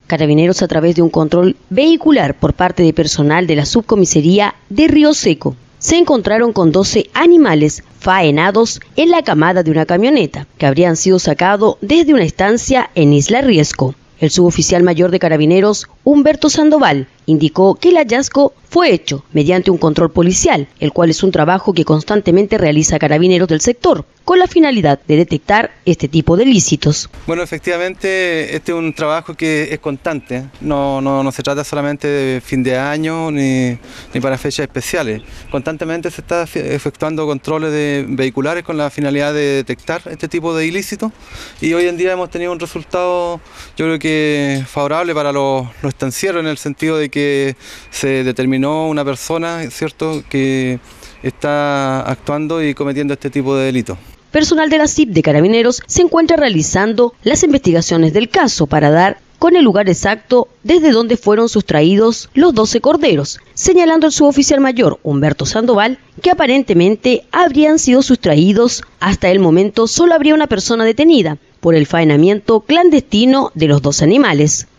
Carabineros, a través de un control vehicular por parte de personal de la subcomisaría de Río Seco, se encontraron con 12 animales faenados en la camada de una camioneta, que habrían sido sacados desde una estancia en Isla Riesco. El suboficial mayor de Carabineros, Humberto Sandoval, indicó que el hallazgo fue hecho mediante un control policial, el cual es un trabajo que constantemente realiza Carabineros del sector, con la finalidad de detectar este tipo de ilícitos. Bueno, efectivamente, este es un trabajo que es constante, no se trata solamente de fin de año ni para fechas especiales. Constantemente se está efectuando controles vehiculares con la finalidad de detectar este tipo de ilícitos, y hoy en día hemos tenido un resultado, yo creo que favorable para los estancieros, en el sentido de que se determinó una persona, ¿cierto?, que está actuando y cometiendo este tipo de delitos. Personal de la SIP de Carabineros se encuentra realizando las investigaciones del caso para dar con el lugar exacto desde donde fueron sustraídos los 12 corderos, señalando el suboficial mayor Humberto Sandoval que aparentemente habrían sido sustraídos. Hasta el momento solo habría una persona detenida por el faenamiento clandestino de los 2 animales.